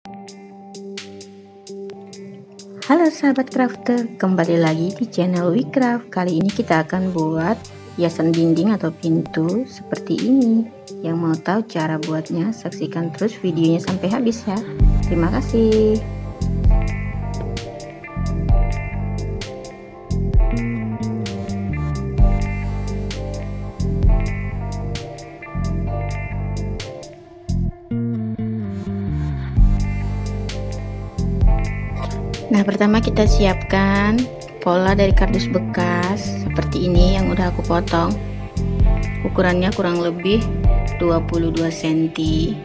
Halo sahabat crafter, kembali lagi di channel WeCraft. Kali ini kita akan buat hiasan dinding atau pintu seperti ini. Yang mau tahu cara buatnya, saksikan terus videonya sampai habis ya. Terima kasih. Nah, pertama kita siapkan pola dari kardus bekas seperti ini yang udah aku potong. Ukurannya kurang lebih 22 cm.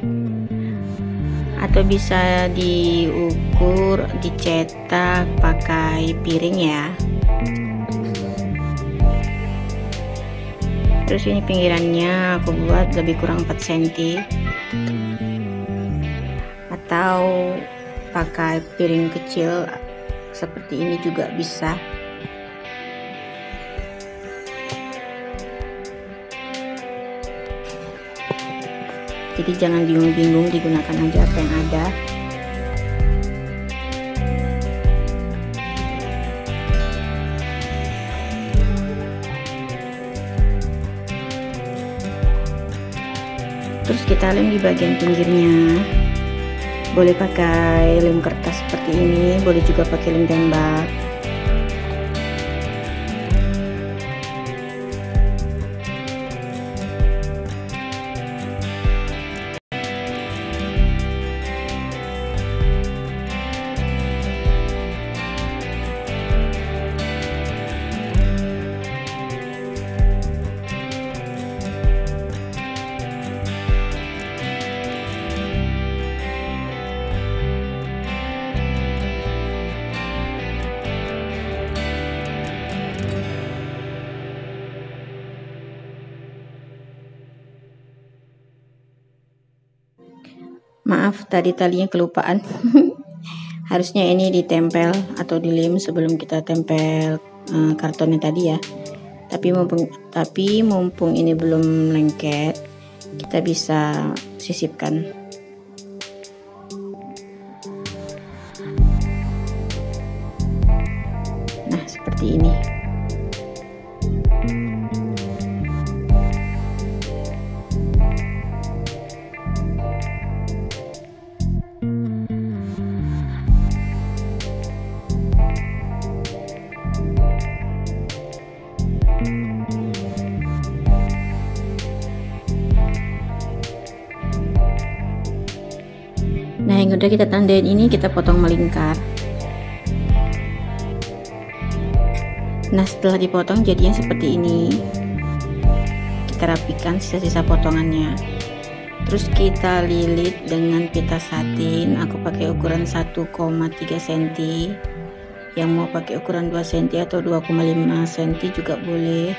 Atau bisa diukur, dicetak pakai piring ya. Terus ini pinggirannya aku buat lebih kurang 4 cm. Atau pakai piring kecil seperti ini juga bisa. Jadi jangan bingung-bingung, digunakan aja apa yang ada. Terus kita lem di bagian pinggirnya. Boleh pakai lem kertas seperti ini, boleh juga pakai lem tembak. Maaf, tadi talinya kelupaan. Harusnya ini ditempel atau dilem sebelum kita tempel kartonnya tadi ya. Tapi mumpung ini belum lengket, kita bisa sisipkan. Nah, seperti ini. Nah, yang udah kita tandain ini kita potong melingkar. Nah, setelah dipotong jadinya seperti ini. Kita rapikan sisa-sisa potongannya. Terus kita lilit dengan pita satin. Aku pakai ukuran 1,3 cm. Yang mau pakai ukuran 2 cm atau 2,5 cm juga boleh.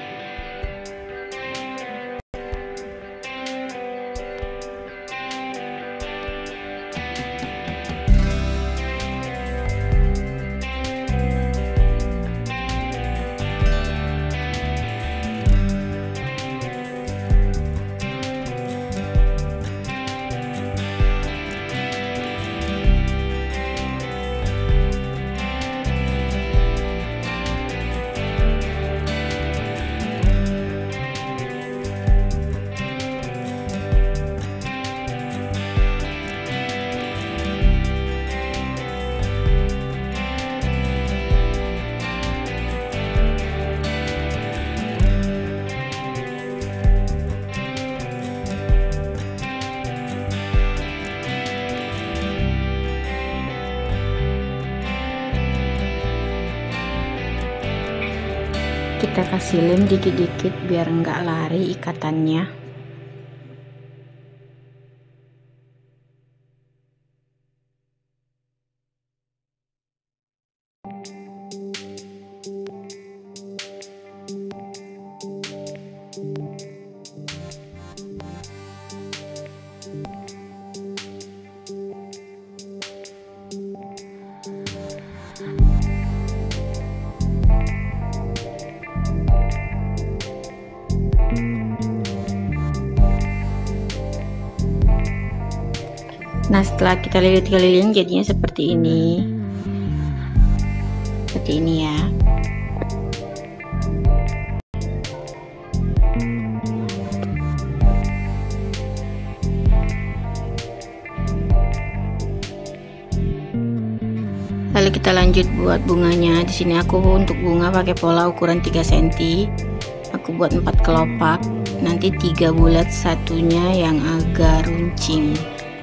Kita kasih lem dikit-dikit biar enggak lari ikatannya. Nah, setelah kita lilit keliling jadinya seperti ini. Seperti ini ya. Lalu kita lanjut buat bunganya. Di sini aku untuk bunga pakai pola ukuran 3 cm. Aku buat 4 kelopak. Nanti 3 bulat, satunya yang agak runcing.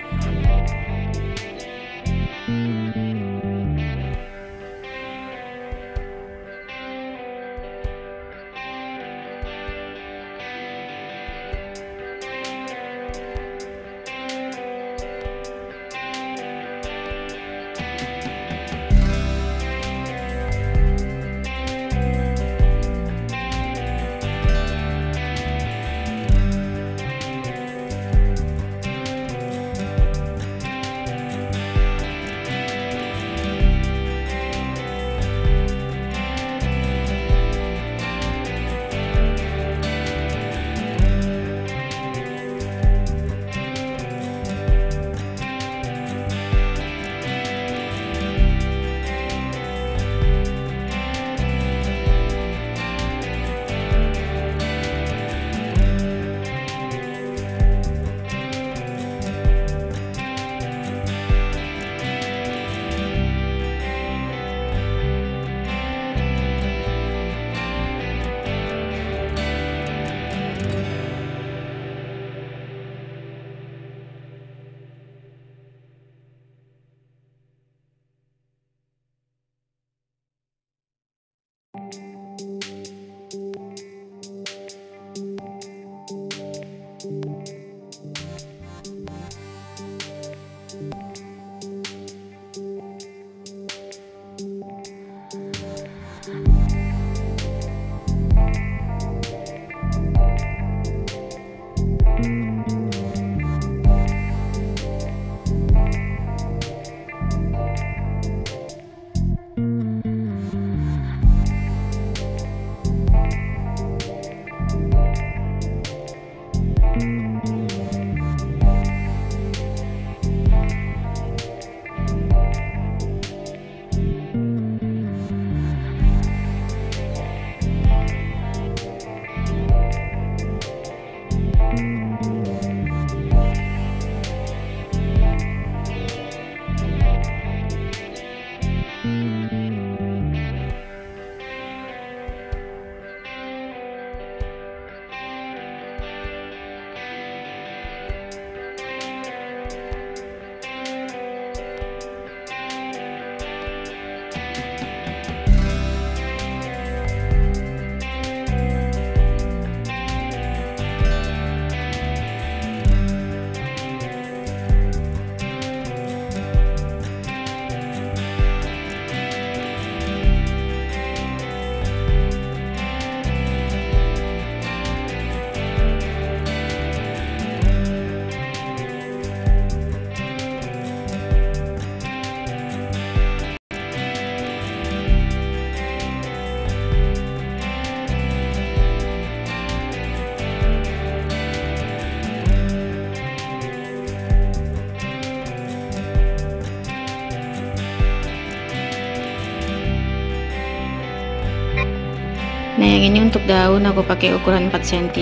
Nah, yang ini untuk daun aku pakai ukuran 4 cm.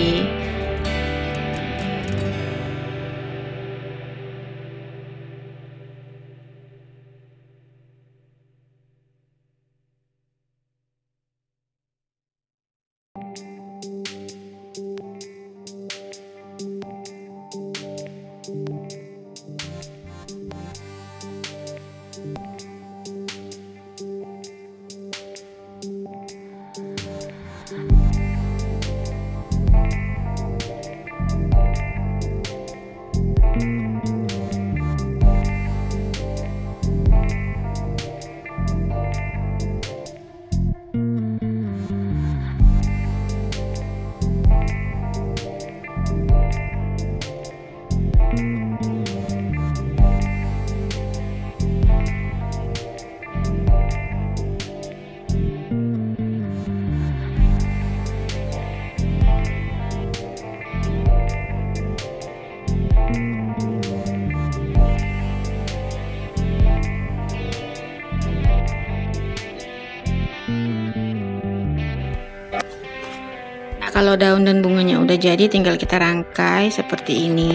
kalau daun dan bunganya udah jadi, tinggal kita rangkai seperti ini.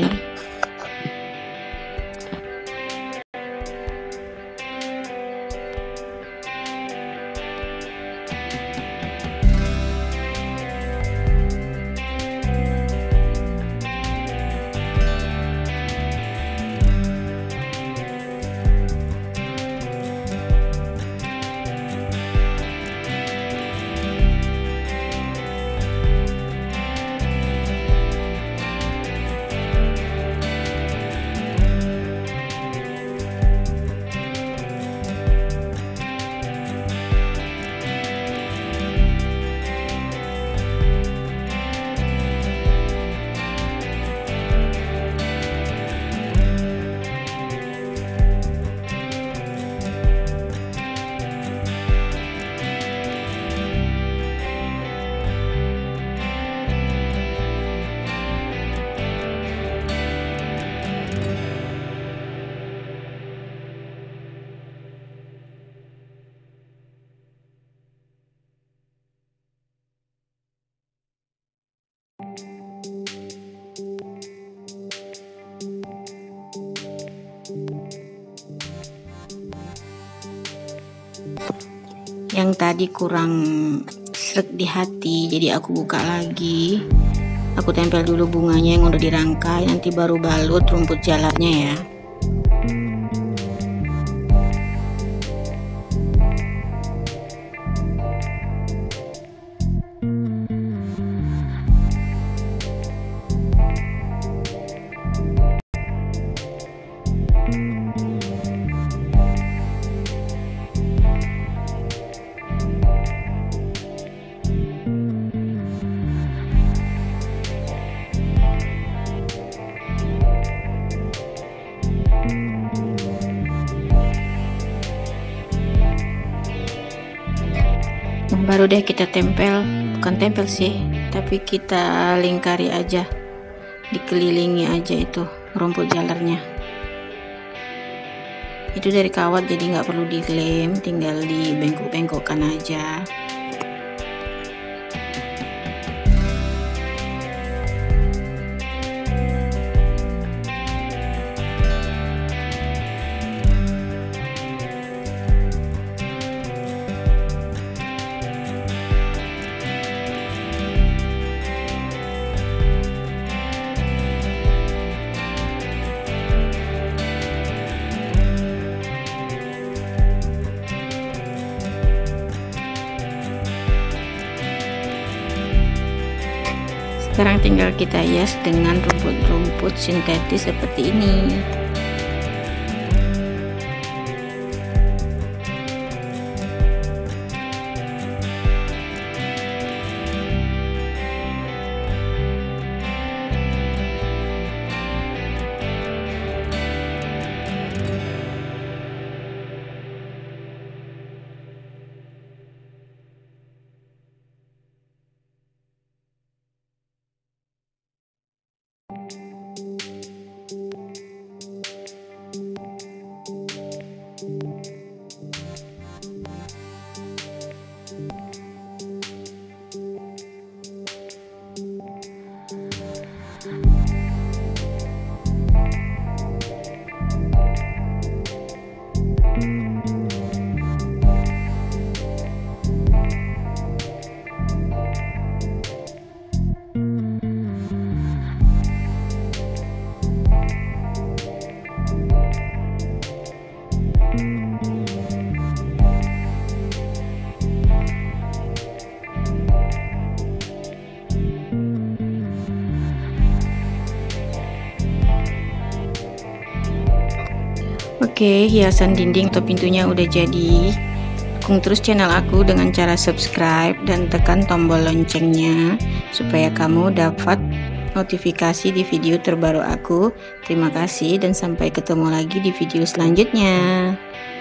Yang tadi kurang sreg di hati, jadi aku buka lagi. Aku tempel dulu bunganya yang udah dirangkai, nanti baru balut rumput jalarnya ya. Baru deh kita tempel, bukan tempel sih, tapi kita lingkari aja, dikelilingi aja itu rumput jalarnya. Itu dari kawat, jadi nggak perlu dilem, tinggal dibengkok-bengkokkan aja. Sekarang tinggal kita hias dengan rumput-rumput sintetis seperti ini. Oke, hiasan dinding atau pintunya udah jadi. Dukung terus channel aku dengan cara subscribe dan tekan tombol loncengnya supaya kamu dapat notifikasi di video terbaru aku. Terima kasih dan sampai ketemu lagi di video selanjutnya.